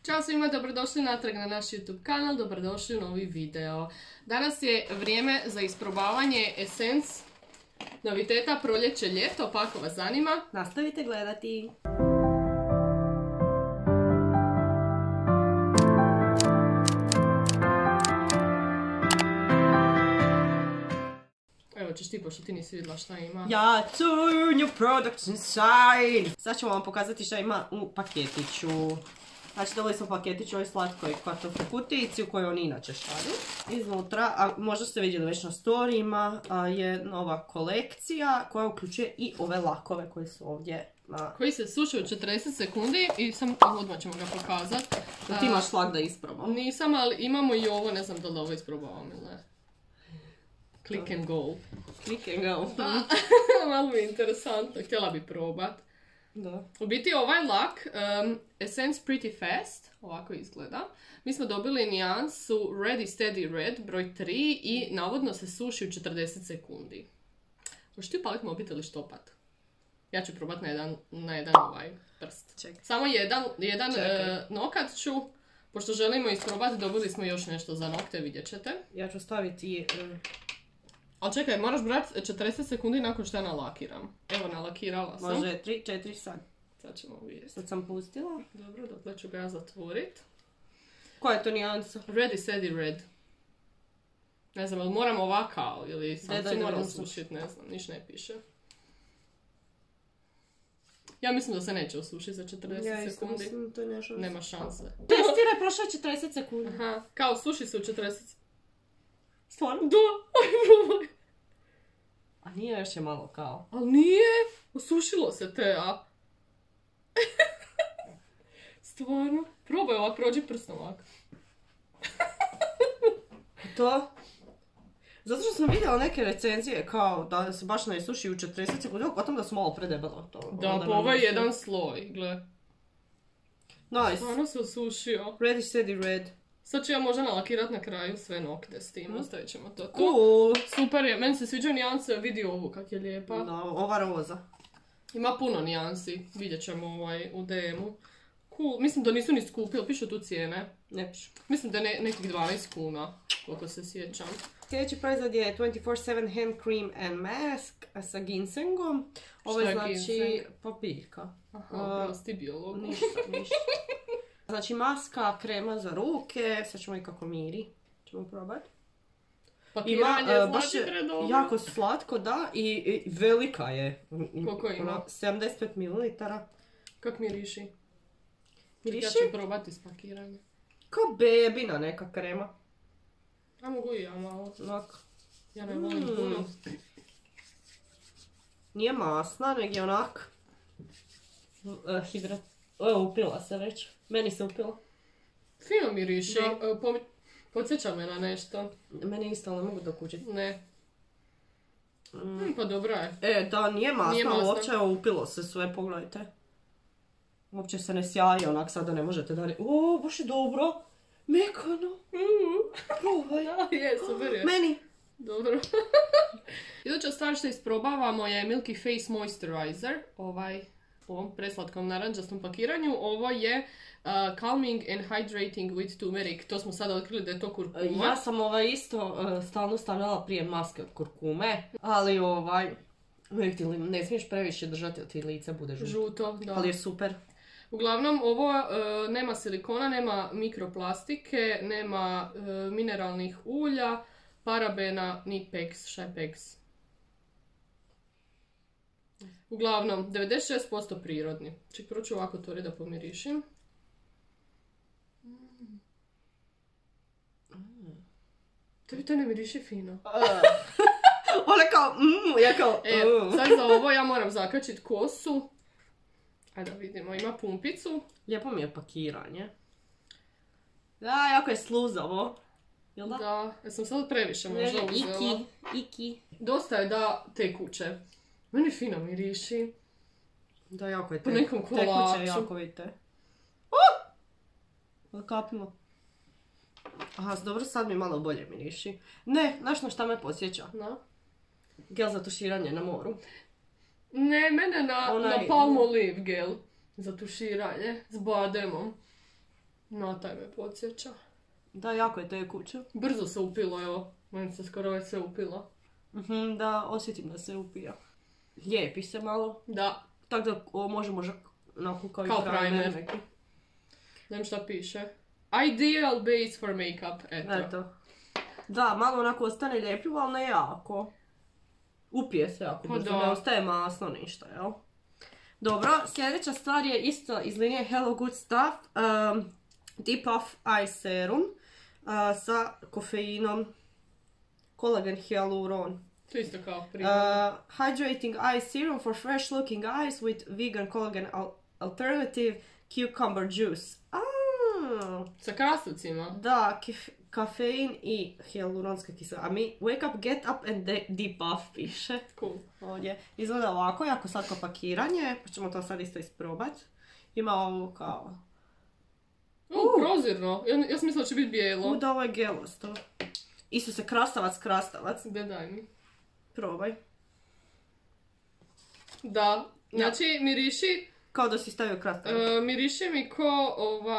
Ćao svima, dobrodošli natrag na naš YouTube kanal, dobrodošli u novi video. Danas je vrijeme za isprobavanje Essence noviteta proljeće ljeto, pa ako vas zanima, nastavite gledati. Evo ćeš ti, pošto ti nisi vidjela šta ima. Ja, two new products inside. Sad ćemo vam pokazati šta ima u paketiću. Znači dobili smo paketić ovoj slatkoj kartofloj kutijici u kojoj oni inače šalju. Iznutra, a možda ste vidjeli već na storijima, je nova kolekcija koja uključuje i ove lakove koji su ovdje. Koji se sušaju 40 sekundi i odmah ćemo ga pokazati. Ti imaš lak da isprobam? Nisam, ali imamo i ovo, ne znam da li ovo isprobavam ili ne. Click and go. Click and go. Da, malo mi je interesantno, htjela bi probat. Da. U biti ovaj lak, Essence Pretty Fast, ovako izgleda. Mi smo dobili nijansu Ready Steady Red, broj 3 i navodno se suši u 40 sekundi. Hoćeš ti upalit mobitel ili štopat? Ja ću probat na jedan ovaj prst. Čekaj. Samo jedan nokat ću, pošto želimo isprobati, dobili smo još nešto za nokte, vidjet ćete. Ja ću staviti... Ali čekaj, moraš brati 40 sekundi nakon što ja nalakiram. Evo, nalakirala sam. Može 3-4 sad. Sad ćemo vidjeti. Sad sam pustila. Dobro, dakle ću ga ja zatvorit. Koja je to nijansa? Ready, steady, red. Ne znam, ali moram ovakao ili sam si moram sušit, ne znam, niš ne piše. Ja mislim da se neće osušiti za 40 sekundi. Mislim, to je nešto... Nema šanse. Testiraj, prošlo je 40 sekundi. Aha, kao suši se u 40 sekundi. Stvarno? Da! A nije još je malo kao. Ali nije! Osušilo se te, a? Stvarno? Probaj ovak, prođi prstom ovak. To? Zato što sam vidjela neke recenzije kao da se baš ne suši u 40 sekundi, potom da su malo predebelo to. Da, pa ovo je jedan sloj, gle. Nice. Stvarno se osušio. Ready, steady, red. Sad ću ja možda nalakirat na kraju sve nokte s tim, ostavit ćemo to tu. Cool. Super je, meni se sviđa nijanse, vidi ovu kak je lijepa. Da, ova roza. Ima puno nijansi, vidjet ćemo u DM-u. Cool, mislim da nisu ni skupili, pišu tu cijene. Ne pišu. Mislim da je nekih 12 kuna, koliko se sjećam. Sljedeći proizvod je 24/7 hand cream and mask sa ginsengom. Ovo je znači papiljka. Aha, prosti biolog. Ništa. Znači maska, krema za ruke, sad ćemo i kako miri. Ćemo probati. Pakiranje baš je jako slatko, da, i velika je. Koliko ima? 75 ml. Kak miriši? Miriši? Ja ću probati s pakiranjem. Kao bebina neka krema. A mogu i ja malo. Onak. Ja ne volim puno. Nije masna, nego je onak. Hidrat. Upila se već. Meni se upila. Fino miriši. Podsjeća me na nešto. Meni isto, ali ne mogu dokučiti. Ne. Pa dobra je. Da, nije masna, ali uopće upilo se sve, pogledajte. Uopće se ne sjaji, onak sada ne možete dalje. O, baš je dobro. Mekano. Probaj. Da, je, super je. Meni. Dobro. Iduća stvar što isprobavamo je Milky Face Moisturizer. U ovom preslatkom naranđastom pakiranju. Ovo je Calming and Hydrating with Turmeric. To smo sada otkrili da je to kurkuma. Ja sam isto stalno stavljala prije maske od kurkume. Ali uvijek ti ne smiješ previše držati, jer ti lice bude žuto. Žuto, da. Ali je super. Uglavnom, ovo nema silikona, nema mikroplastike, nema mineralnih ulja, parabena, ni PEX, šta je PEX? Uglavnom, 96% prirodni. Ček, prvo ću ovako to da pomirišim. Tebi to ne miriši fino. Ona kao, ja kao, sad za ovo ja moram zakačit kosu. Ajde da vidimo, ima pumpicu. Lijepo mi je pakiranje. Da, jako je sluzavo. Jel da? Da, jesam sad previše možda uzela. Iki. Dosta je da tekuće. Meni fino miriši. Da, jako je po nekom kolaču. Tekuće jako, vidite. Kapilo. Aha, dobro, sad mi malo bolje miriši. Ne, znaš na šta me podsjeća? Na? Gel za tuširanje na moru. Ne, mene na Palmolive gel za tuširanje s bademom. Na taj me podsjeća. Da, jako je tekuće. Brzo se upilo, evo. Meni se skoro već sve upilo. Da, osjetim da se upija. Lijepi se malo. Da. Tako da ovo može možda onako kao Kao i primer. primer. Znam šta piše. Ideal base for makeup. Eto. Da, malo onako ostane ljepljivo, ali ne jako. Upije se jako brzo, ne ostaje masno ništa, jel? Dobro, sljedeća stvar je isto iz linije Hello Good Stuff. Deep Off Eye Serum sa kofeinom. Collagen Hyaluron. To isto kao primjer. Hydrating Eye Serum for fresh looking eyes with vegan collagen alternative cucumber juice. Sa krastavcima? Da, kafein i hyaluronska kisela. A mi wake up, get up and deep off piše. Cool. Ovdje. Izgleda ovako, jako slatko pakiranje. Pa ćemo to sad isto isprobat. Ima ovo kao... Prozirno. Ja sam mislila da će biti bijelo. Da, ovo je gelosto. Isuse, krastavac. Da, daj mi. Probaj. Da. Znači, miriši... Kao da si stavio krastavac. Miriši mi ko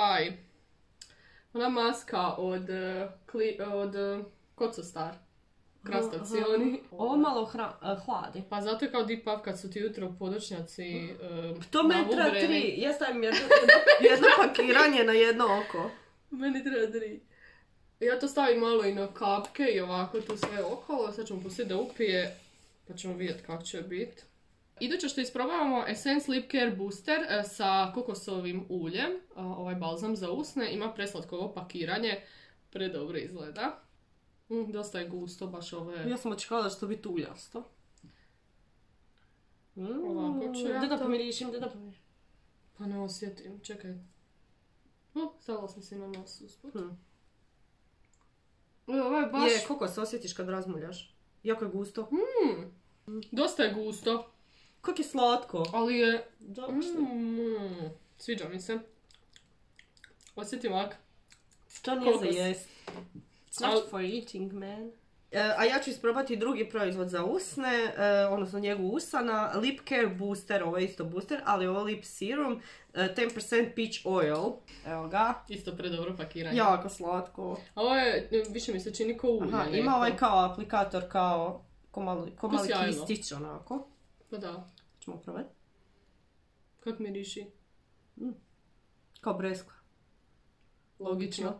ona maska od Kocostar. Krastavci oni. Ovo malo hladi. Pa zato je kao deep up kad su ti jutro podočnjaci to meni treba 3. Ja stavim jedno pakiranje na jedno oko. Meni treba 3. Ja to stavim malo i na kapke i ovako tu sve okolo. Sad ćemo pustiti da upije. Pa ćemo vidjeti kako će biti. Iduće što isprobavamo Essence Lip Care Booster sa kokosovim uljem. Ovaj balzam za usne. Ima preslatko ovo pakiranje. Predobro izgleda. Dosta je gusto, baš ove... Ja sam očekala da će to biti uljasto. Ovako ću ja da to... pomirišim. Pa ne osjetim, čekaj. Stavila sam si na nos usput. Ovo je baš... Je, koliko se osjetiš kad razmuljaš? Jako je gusto. Dosta je gusto. Kako je slatko. Ali je... Sviđa mi se. Osjetim ovak. To nije za jest. It's not for eating, man. A ja ću isprobati drugi proizvod za usne, odnosno njegu usana, Lip Care Booster, ovo je isto booster, ali ovo Lip Serum, 10% Peach Oil. Evo ga. Isto predobro pakiranje. Jako slatko. Ovo je, više mi se čini ko ulje. Aha, ima ovaj kao aplikator, kao mali kistić onako. Pa da. Ćemo probati. Kak miriši? Kao breskva. Logično.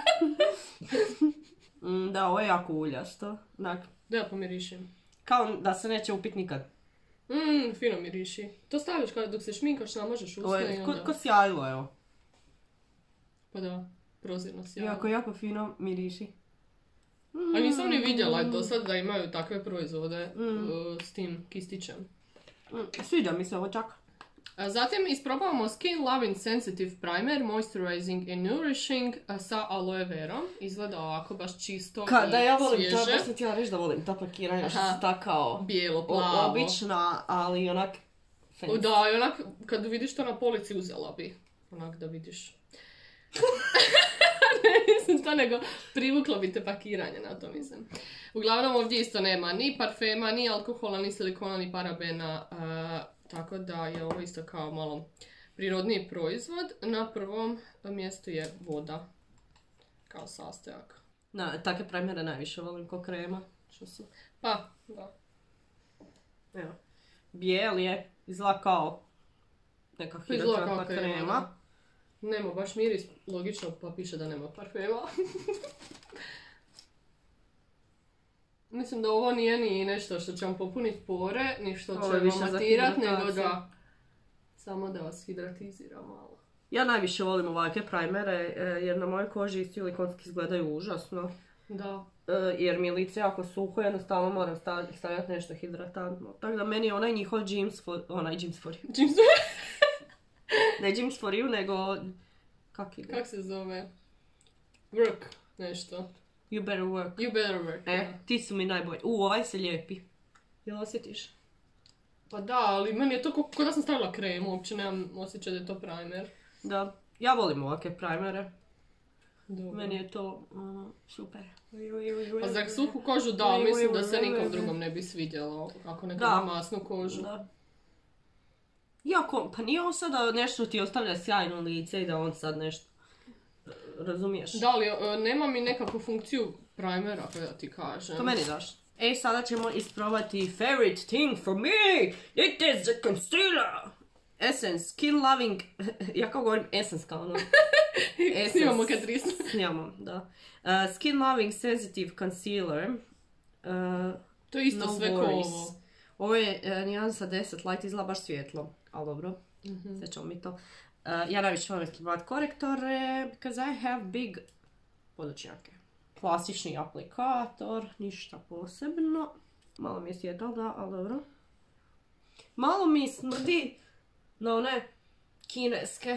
Da, ovo je jako uljasto. Da, pomirišim. Kao da se neće upit nikad. Fino miriši. To staviš kada dok se šminkaš, namažeš usne i onda... Ko sjajlo, evo. Pa da, prozirno sjajlo. Jako fino miriši. A nisam ni vidjela do sad da imaju takve proizvode s tim kistićem. Sviđa mi se ovo čak. Zatim isprobavamo Skin Loving Sensitive Primer, Moisturizing and Nourishing sa aloe verom. Izgleda ovako baš čisto i svježe. Da, ja volim to, baš sam htjela reći da volim ta pakiranja, što su ta kao... Bijelo, plavo. Obična, ali onak... fancy. Da, i onak, kad vidiš to na polici uzela bi. Onak da vidiš. Ne mislim to, nego privuklo bi te pakiranje na to, mislim. Uglavnom ovdje isto nema ni parfema, ni alkohola, ni silikona, ni parabena. Tako da je ovo isto kao malo prirodniji proizvod. Na prvom mjestu je voda kao sastojak. Takve primere najviše volim ko krema. Što su? Pa, da. Evo. Bijel je, izgleda kao neka hidratantna krema. Nema baš miris, logično, pa piše da nema parfema. Mislim da ovo nije ni nešto što će vam popuniti pore, ni što će vam matirat, nego da samo da vas hidratizira malo. Ja najviše volim ovakve primere jer na mojoj koži silikonski izgledaju užasno. Da. Jer mi je lice jako suho, jednostavno moram stavljati nešto hidratantno. Tako da meni je onaj njihov Gyms for you. Ne Gyms for you, nego... Kak se zove? Work nešto. You better work. You better work. Ti su mi najbolji. Ovaj se lijepi. Jel osjetiš? Pa da, ali meni je to kao da sam stavila kremu, uopće nemam osjećaj da je to primer. Da, ja volim ovakve primere. Dobro. Meni je to super. A za suhu kožu da, mislim da se nikom drugom ne bi svidjelo ako neko ima masnu kožu. Da. Iako, pa nije ovo sada nešto ti ostavlja sjajno lice i da on sad nešto razumiješ? Da, ali nema mi nekakvu funkciju primera, kada ti kažem. To meni daš. Sada ćemo isprobati favorite thing for me. It is the concealer. Essence, skin loving, ja kao govorim Essence kao ono. Snimamo kad risno. Snimamo, da. Skin loving sensitive concealer. To je isto no sve ko ovo. Ovo je nijansa 10 light, izgleda baš svjetlo, ali dobro. Sve ćemo mi to. Ja najviše volim isprobati korektore, because I have big podočnjake. Klasični aplikator, ništa posebno. Malo mi je svjetlo, da, ali dobro. Malo mi smrdi na one kineske.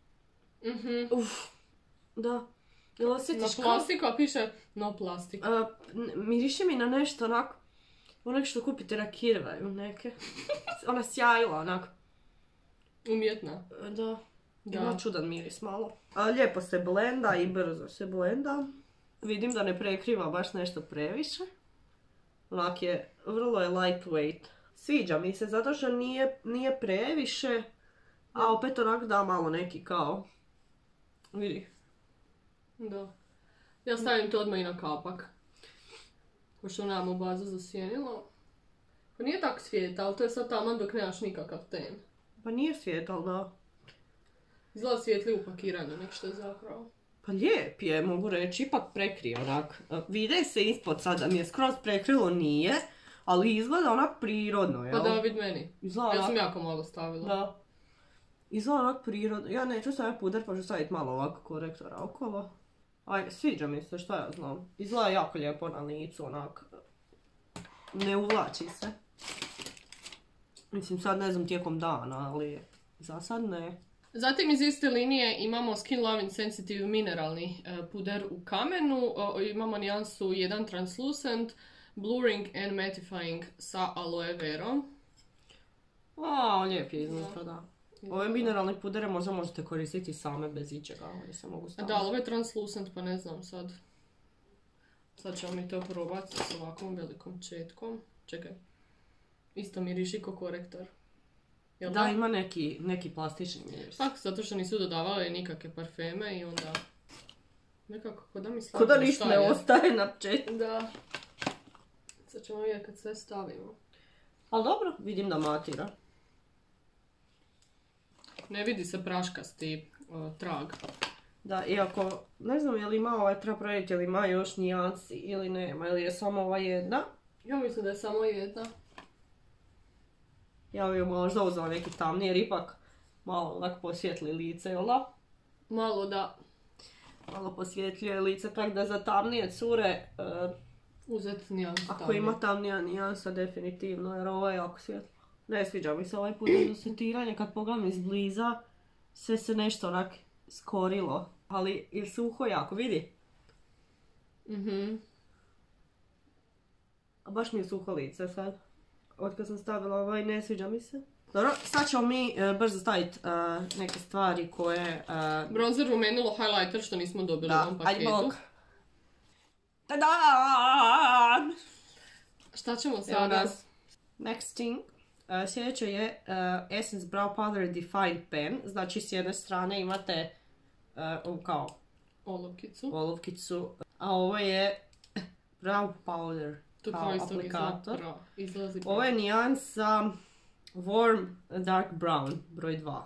Da. Jel osjetiš Na plastiku, a piše no plastik. Miriše mi na nešto onako, onak što kupite na Kirvaju neke. Ona sjajila onak. Umjetna. Da. Ima čudan miris malo. Lijepo se blenda i brzo se blenda. Vidim da ne prekriva baš nešto previše. Onak je, vrlo je lightweight. Sviđa mi se zato što nije previše, a opet onak da malo neki kao. Vidi. Da. Ja stavim to odmah i na kapak. Pošto nemamo bazu za sjenilo. Pa nije tak svijeta, ali to je sad taman dok nemaš nikakav ten. Pa nije svijet, ali da. Izgleda svijetli u pakiranju, nek što je zapravo. Pa lijep je, mogu reći, ipak prekrije onak. Vide se ispod sad da mi je skroz prekrilo, nije. Ali izgleda onak prirodno, jel? Pa da, vid meni. Izgleda Ja sam jako malo stavila. Da. Izgleda onak prirodno. Ja neću staviti puder, pa ću staviti malo ovako korektora okolo. Ajde, sviđa mi se, šta ja znam. Izgleda jako lijepo na licu, onak. Ne uvlači se. Mislim, sad ne znam tijekom dana, ali za sad ne. Zatim iz iste linije imamo Skin Loving Sensitive mineralni puder u kamenu. Imamo nijansu 1 Translucent, Blurring and Mattifying sa aloe verom. Lijep je iznutra, da. Ove mineralne pudere možda možete koristiti same bez ičega, oni se mogu staviti. Da, ali ovo je Translucent, pa ne znam sad. Sad ćemo mi to probati s ovakvom velikom četkom. Čekaj. Isto miriši ko korektor. Jel da, ima neki plastični miris. Tako, zato što nisu dodavale nikakve parfeme i onda... Nekako, ko da mi slabo ostaje. Ko da ništa ne ostaje na četku. Da. Sad ćemo vidjeti kad sve stavimo. Ali dobro, vidim da matira. Ne vidi se praškasti trag. Da, iako, ne znam je li ima ovaj, treba provjeriti je li ima još nijansi ili nema, ili je samo ova jedna. Ja mislim da je samo jedna. Ja bih možda uzela neki tamni jer ipak malo onak posvjetli lice, jel da? Malo da. Malo posvjetljuje lice, tako da za tamnije cure... uzeti nijansu tamnije. Ako ima tamnija nijansa, definitivno, jer ovo je jako svjetlo. Ne sviđa mi se ovaj put za setiranje, kad pogledam izbliza, sve se nešto onak skorilo. Ali je suho jako, vidi? A baš mi je suho lice sad. Otkad sam stavila ovaj, ne sviđa mi se. Dobro, sad ćemo mi brzo staviti neke stvari koje... Bronzer, rumenilo, highlighter što nismo dobili u ovom paketu. Ajde bok. Tadaan! Šta ćemo sada? Next thing. Sljedeće je Essence Brow Powder Defined Pen. Znači s jedne strane imate kao olovkicu. A ovo je Brow Powder. Kao aplikator. Ovo je nijansa Warm Dark Brown, broj 2.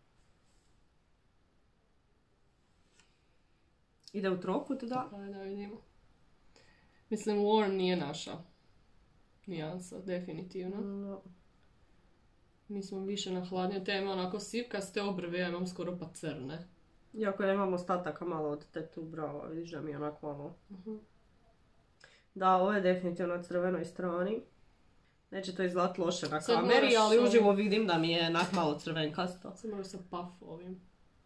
Ide u trokut, da? Da vidimo. Mislim, Warm nije naša nijansa, definitivno. No. Mi smo više na hladnje teme, onako sivkaste obrve, ja imam skoro pa crne. Iako ja imam ostataka malo od tetu brava, vidiš da mi je onako malo... Da, ovo je definitivno na crvenoj strani. Neće to izgledati loše na kameri, ali uživo vidim da mi je onak malo crvenkasto. Sad moraš sa puff ovim.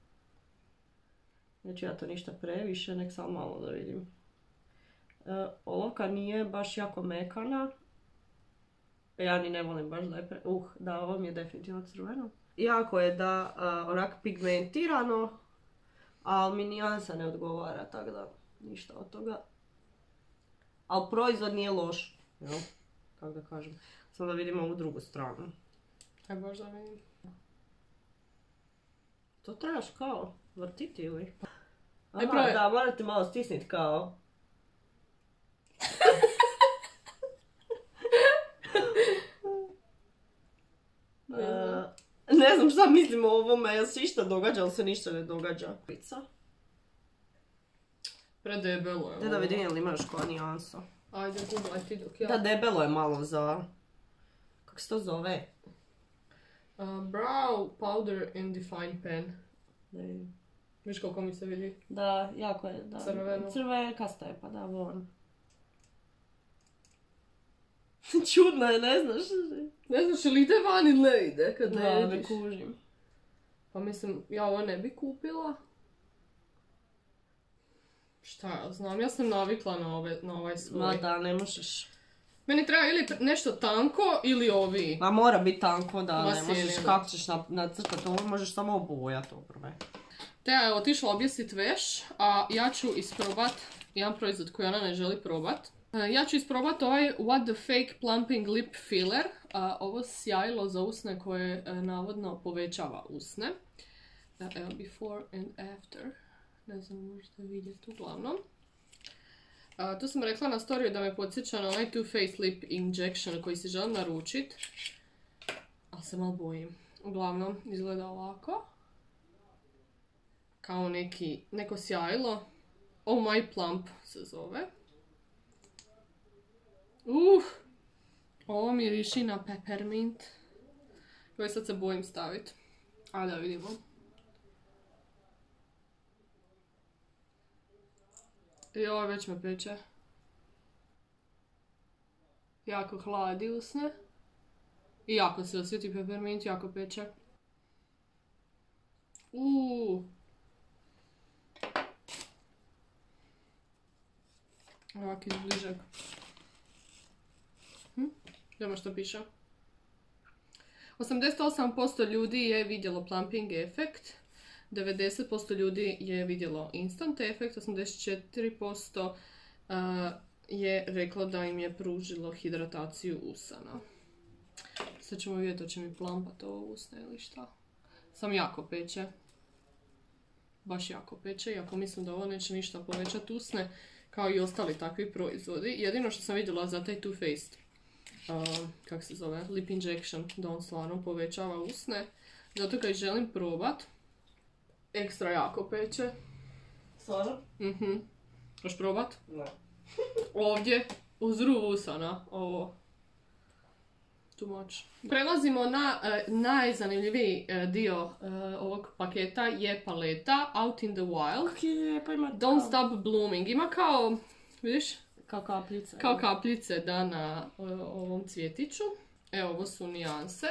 Neću ja to ništa previše, nek samo malo da vidim. Olovka nije baš jako mekana. Ja ni ne volim baš da je da, ovo mi je definitivno crveno. Jako je da onak pigmentirano, ali mi nijansa ne odgovara, tako da ništa od toga. Ali proizvod nije loš, jel? Kako da kažem. Samo da vidimo ovu drugu stranu. Aj baš da vidim. To trebaš kao vrtiti ili? Aha, probaj. da, morate malo stisniti kao. Ne znam šta mislim o ovome, jel se išta događa, ali se ništa ne događa. Pizza. Predebelo je ovo. Da vidim jel ima još koja nijansa. Ajde, googlaj ti dok ja... Da, debelo je malo za... Kako se to zove? Brow powder and define pen. Viš koliko mi se vidi? Da, jako je, da. Crveno. Crvenkasta je, pa da, volim. Čudno je, ne znaš. Ne znaš ili ide van ili ne ide kad ne Da, ne vidiš. kužim. Pa mislim, ja ovo ne bi kupila. Šta ja znam, ja sam navikla na ovaj svoj. Ma da, ne možeš. Meni treba ili nešto tanko ili ovi. Ma mora biti tanko, da, ne Masini, možeš, da. kako ćeš nacrtati ovo, možeš samo obojati obrve. Te je otišla objesit veš, a ja ću isprobat jedan proizvod koji ona ne želi probat. Ja ću isprobat ovaj What the Fake Plumping Lip Filler. Ovo sjajilo za usne koje navodno povećava usne. Evo, before and after. Ne znam, možete vidjeti uglavnom. Tu sam rekla na storiju da me podsjeća na onaj Too Faced Lip Injection koji si želim naručit. Ali se malo bojim. Uglavnom, izgleda ovako. Kao neko sjajilo. Oh My Plump se zove. Ovo miriši na peppermint. Koji sad se bojim staviti. Ajde da vidimo. I ovo već me peče. Jako hladi usne. I jako se osjeti peppermint, jako peče. Ovak iz bližeg. Idemo što piše. 88% ljudi je vidjelo plumping efekt. 90% ljudi je vidjelo instant efekt. 84% je reklo da im je pružilo hidrataciju usana. Sad ćemo vidjeti hoće mi plumpat ovo usne ili šta. Sam jako peče. Baš jako peče, iako mislim da ovo neće ništa povećati usne, kao i ostali takvi proizvodi. Jedino što sam vidjela za taj Too Faced, kako se zove, Lip Injection, da on stvarno povećava usne. Zato kad želim probat, ekstra jako peče. Stvarno? Hoš probat? Ne. Ovdje, uz ruv usana, ovo. Too much. Prelazimo na najzanimljiviji dio ovog paketa je paleta Out in the Wild. Kako je lijepo, ima Don't Stop Blooming. Ima kao, vidiš? kao kapljice. Kao kapljice da na ovom cvjetiću. Evo, ovo su nijanse.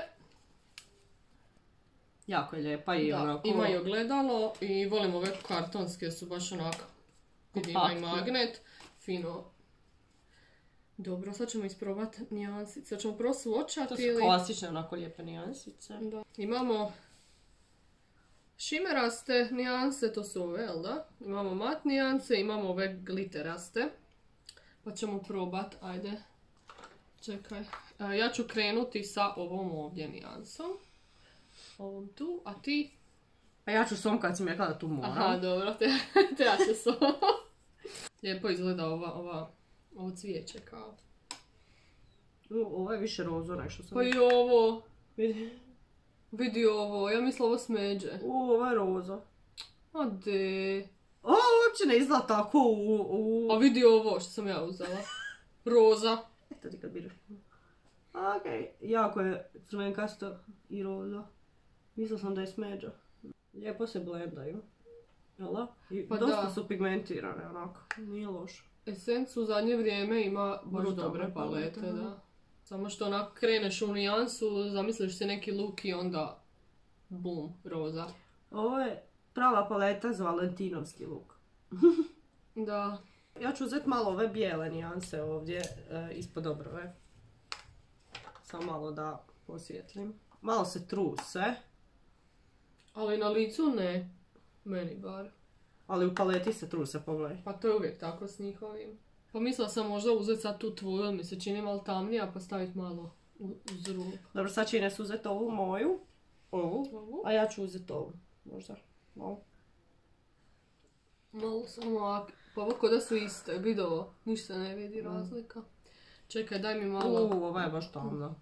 Jako je lijepa i Da, onako... ima i ogledalo i volim ove kartonske, su baš onako. Vidi, ima i magnet. Fino. Dobro, sad ćemo isprobati nijansice. Sad ćemo prvo swatchati To su ili... klasične onako lijepe nijansice. Da. Imamo šimeraste nijanse, to su ove, jel da? Imamo mat nijanse, imamo ove gliteraste. Pa ćemo probat, ajde. Čekaj. Ja ću krenuti sa ovom ovdje nijansom. Ovom tu, a ti? A ja ću s ovom kad si mi rekla da tu moram. Aha, dobro, te ja ću s ovom. Lijepo izgleda ovo cvijeće kao. Ovo je više rozo nešto sam... Pa i ovo. Vidi. Vidi ovo, ja mislim ovo smeđe. Ovo je roza. Ade. Ovo uopće ne izgleda tako A vidi ovo što sam ja uzela. Roza. To ti kad biraš. Okej, jako je crvenkasto i roza. Mislila sam da je smeđa. Lijepo se blendaju. Jel da? I Pa dosta da. su pigmentirane onako. Nije loše. Essence u zadnje vrijeme ima baš Brutalne dobre palete, palete, da. Samo što onak kreneš u nijansu, zamisliš si neki look i onda bum, roza. Ovo je prava paleta za valentinovski look. Da. Ja ću uzeti malo ove bijele nijanse ovdje ispod obrve. Samo malo da posvijetlim. Malo se truse. Ali na licu ne. Meni bar. Ali u paleti se truse, pogledaj. Pa to je uvijek tako s njihovim. Pa mislila sam možda uzeti sad tu tvoju, mi se čini malo tamnija, pa staviti malo uz ruku. Dobro, sad će Ines uzeti ovu moju. Ovu. Ovu? A ja ću uzeti ovu. Možda. Malo. Malo sam ovak. Pa ovo da su iste, vidi ovo. Ništa ne vidi razlika. Čekaj, daj mi malo. Ova je baš tamna.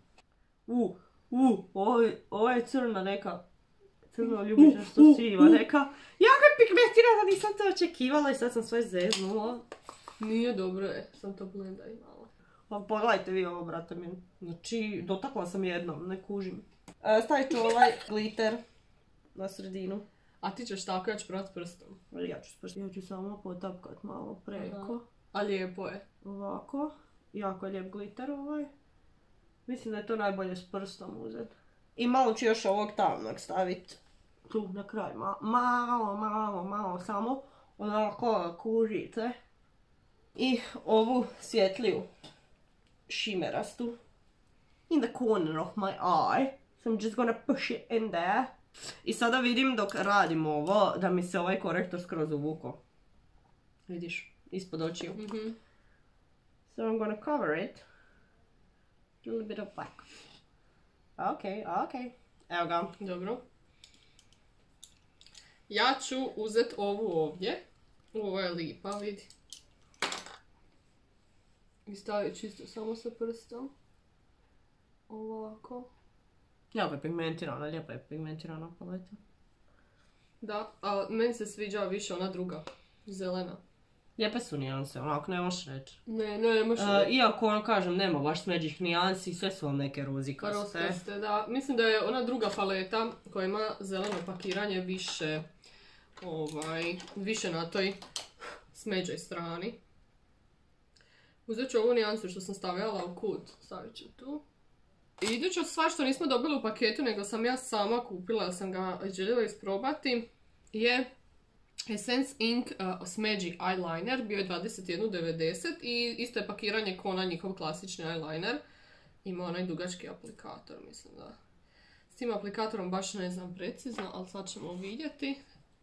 Ovo je crna neka. Crno ljubiš nešto siva neka. Jako je pigmentirana, nisam to očekivala i sad sam sve zeznula. Nije dobro je, sam to blendaj malo. Pa pogledajte vi ovo, brate mi. Znači, dotakla sam jednom, ne kužim. Stavit ću ovaj glitter na sredinu. A ti ćeš tako, ja ću provat prstom. Ja ću samo potapkat malo preko. Aha. A lijepo je. Ovako. Jako je lijep glitter ovaj. Mislim da je to najbolje s prstom uzeti. I malo ću još ovog tamnog staviti tu na kraj. Malo samo. Onako kužice. I ovu svjetliju šimerastu. In the corner of my eye. So I'm just gonna push it in there. I sada vidim dok radim ovo da mi se ovaj korektor skroz uvuko. Vidiš? Ispod očiju. So I'm gonna cover it. A little bit of black. Okay. Evo ga. Dobro. Ja ću uzeti ovu ovdje. Ovo je lipa, vidi. I stavit čisto samo sa prstom. Ovako. Jako je pigmentirana, lijepa je pigmentirana paleta. Da, a meni se sviđa više ona druga. Zelena. Lijepe su nijanse, onako ne možeš reći. Ne možeš reći. Iako ono kažem, nema baš smeđih nijansi, sve su vam neke rozikaste. Roskaste, da. Mislim da je ona druga paleta koja ima zeleno pakiranje više na toj smeđoj strani. Uzet ću ovu nijansu što sam stavljala u kut, stavit ću tu. I iduća stvar što nismo dobili u paketu, nego sam ja sama kupila, jer sam ga željela isprobati, je Essence Ink smeđi eyeliner, bio je 21,90 i isto je pakiranje ko onaj njihov klasični eyeliner. Ima onaj dugački aplikator, mislim da. S tim aplikatorom baš ne znam precizno, ali sad ćemo vidjeti.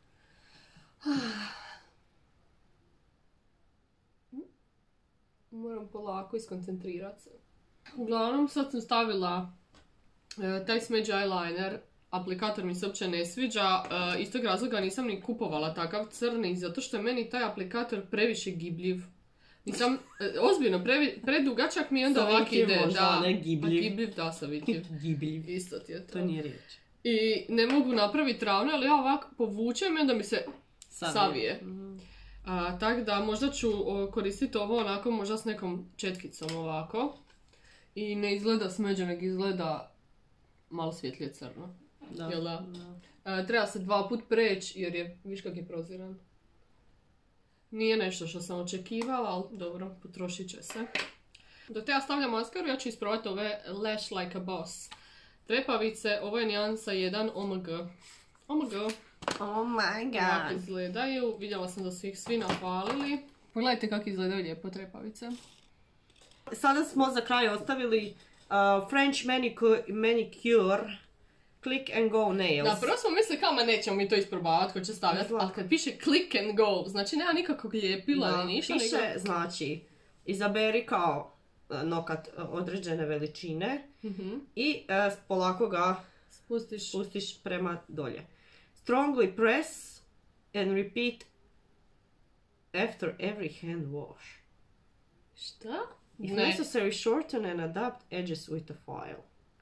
Moram polako iskoncentrirati se. Uglavnom sad sam stavila taj smeđi eyeliner. Aplikator mi se uopće ne sviđa, iz tog razloga nisam ni kupovala takav crni, zato što je meni taj aplikator previše gibljiv. Nisam, ozbiljno, predugačak mi onda ovak ide. Možda, ne gibljiv. Gibljiv, da, savitljiv. Gibljiv. Isto ti je to. To nije riječ. I ne mogu napraviti ravno, ali ja ovak povučem i onda mi se savije. Tako da možda ću koristiti ovo onako možda s nekom četkicom ovako. I ne izgleda smeđe, nego izgleda malo svjetlije crno. Da. Jel da? Treba se 2 put preći jer je, viš kak je proziran. Nije nešto što sam očekivala, ali dobro, potrošit će se. Dok ja stavljam maskaru, ja ću isprobati ove Lash Like a Boss trepavice. Ovo je nijansa 1 OMG. OMG. Oh my god. Ovako izgledaju. Vidjela sam da su ih svi napalili. Pogledajte kako izgledaju lijepo trepavice. Sada smo za kraj ostavili French manicure Click and Go nails. Da, prvo smo mislili kao ma nećemo mi to isprobavati ko će stavljati, ali kad piše Click and Go, znači nema nikakvog lijepila ni ništa. Piše, nego... znači, izaberi kao nokat određene veličine i polako ga spustiš prema dolje. Strongly press and repeat after every hand wash. Šta? If necessary, shorten and adapt edges with a file.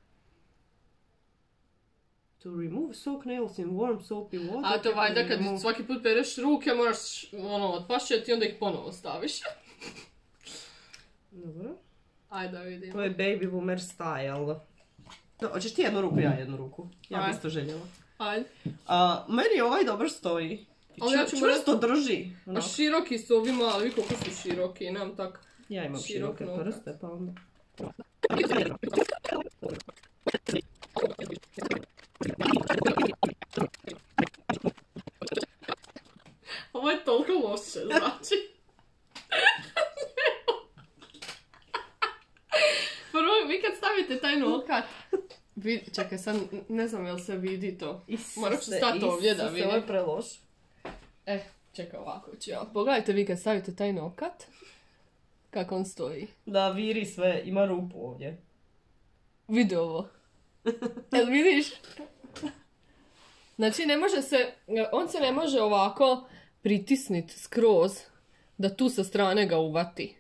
To remove soak nails in warm soapy water. A to valjda kad svaki put pereš ruke moraš otpašćeti i onda ih ponovo staviš. Dobro. Ajde da vidimo. To je baby boomer style. Hoćeš ti jednu ruku, ja jednu ruku. Ja bi isto željela. Ajde. Meni ovaj dobro stoji. Čvrsto drži. A široki su ovi mali, koliko su široki, nemam tak. Ja imam široke prste, pa onda... Ovo je toliko loše, znači. Prvo, vi kad stavite taj nokat... Čekaj, sad ne znam jel se vidi to. Moram ću stati ovdje da vidim. Ovo je preloš. Čekaj, ovako ću ja. Pogledajte vi kad stavite taj nokat. Kako on stoji. Da, viri sve, ima rupu ovdje. Vidi ovo. Jel vidiš? Znači ne može se, on se ne može ovako pritisnit skroz da tu sa strane ga uvati.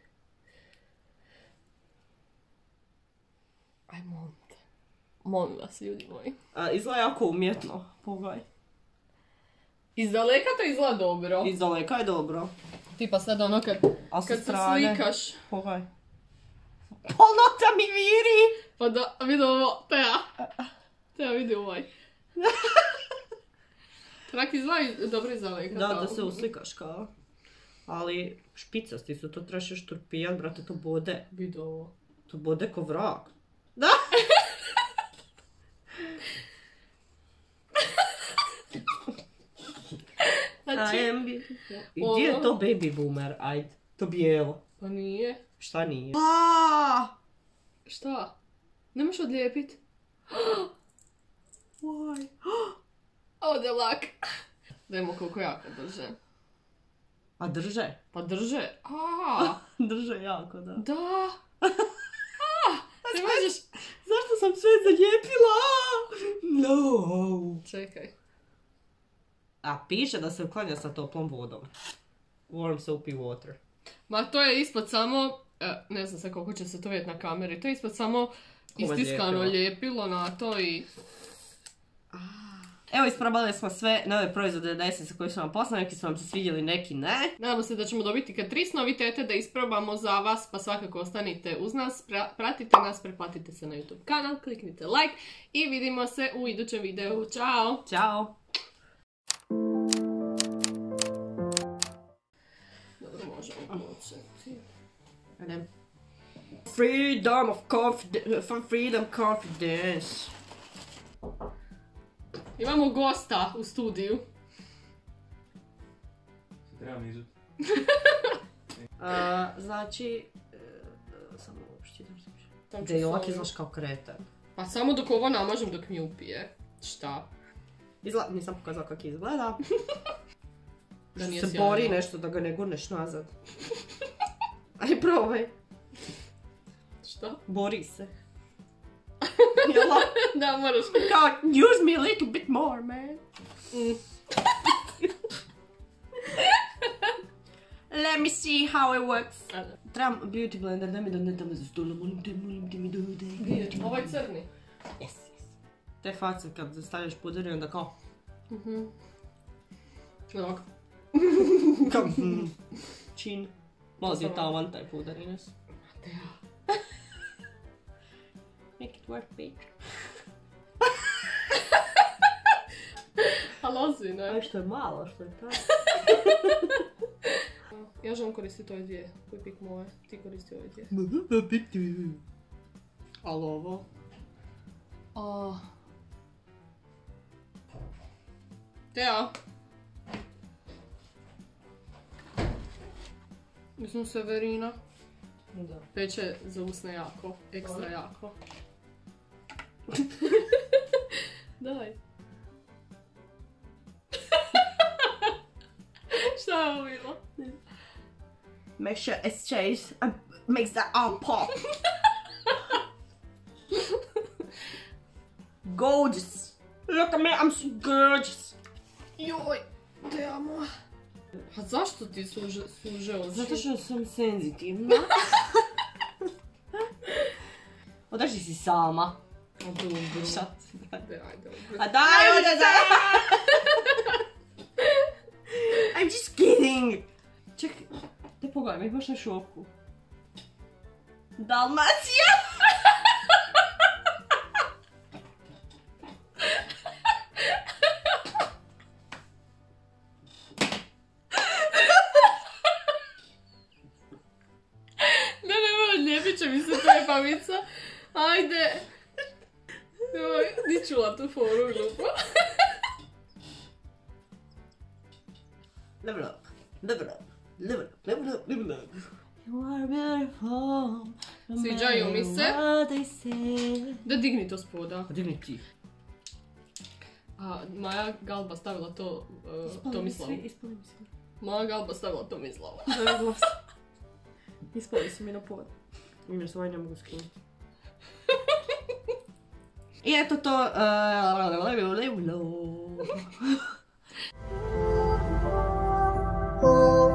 Aj, molim te. Molim vas, ljudi moji. Izgleda jako umjetno. Pogledaj. Iz daleka to izgleda dobro. Iz daleka je dobro. Tipa sad ono kad se slikaš. Pogledaj. Polnota mi viri! Pa da, vidi ovo, Teja vidi ovaj. Trak izgleda dobro iz daleka. Da se uslikaš kao. Ali špicasti su, to trebaš još turpijat, brate, to bode. Vidi ovo. To bode ko vrak. Da! Znači, I gdje je to baby boomer? Ajde, to bijelo. pa nije. Šta nije? Šta? Ne možeš odlijepit? Why? Ode lak. Dajmo koliko jako drže. A drže? Pa drže. Drže jako, da. Da. Ne možeš. Zašto sam sve zalijepila? No. Čekaj. A piše da se uklanja sa toplom vodom. Warm soapy water. Ma to je ispod samo, ne znam sad koliko će se to vidjeti na kameri, to je ispod samo istiskano ljepilo na to i... Evo, isprobali smo sve nove proizvode od Essensa koji su vam poslani, neki su vam se svidjeli, neki ne. Nadamo se da ćemo dobiti Catrice novitete da isprobamo za vas, pa svakako ostanite uz nas, pratite nas, pretplatite se na YouTube kanal, kliknite like i vidimo se u idućem videu. Ćao! Ćao! Dobro, možemo početi. Freedom confidence. Imamo gosta u studiju. Se trebam izut. Znači... Samo čitam Tam ću da je ovak samo- izlaš kao kreten. Pa samo dok ovo namažem dok mi upije. Šta? Nisam pokazala kako izgleda. Da nije Se sjajno. bori nešto da ga ne gurneš nazad. Aj, probaj. Šta? Bori se. Jela? Da, moraš. Kao, use me a little bit more, man. Let me see how it works. Trebam beauty blender, da mi donetamo za stola, molim te mi dodaj. Gdje je? Ovaj crni. Yes. Te face kad stavljaš puder i onda kao... Ovako. Kao... Čin. Malo ti je tavan taj puder, Ines. Make it work, bitch. Halozi, ne? Aj, što je malo, što je to? Ja želim koristiti ove dvije. Koji pik moje? Ti koristi ove dvije. Ali ovo... Teja. Mislim Severina. Da. Peče za usne jako. Ekstra jako. Daj. Šta je ovo bilo? Make sure it's changed and makes that arm pop. Gorgeous. Look at me, I'm so gorgeous. Joj, Teja moja. A zašto ti suže oči? Zato što sam senzitivna. Održi si sama. A dobro. Šta? Daj, dobro. A daj, I'm just kidding. Čekaj, te pogledaj, mi baš na šopku. Dalmacija! Odlijepit će mi se prepavica. Ajde. Joj, di čula tu foru glupo. Level up, level up, level up, level up, level up. You are beautiful. Sviđaju mi se. What they say. Da digni to spoda. Digni ti. A Maja Galba stavila to Tomislavu. Ispali mi svi. Maja Galba stavila Tomislavu. Ispali su mi na pod. Imam se ovaj ne mogu skinuti. I eto to... Ćao!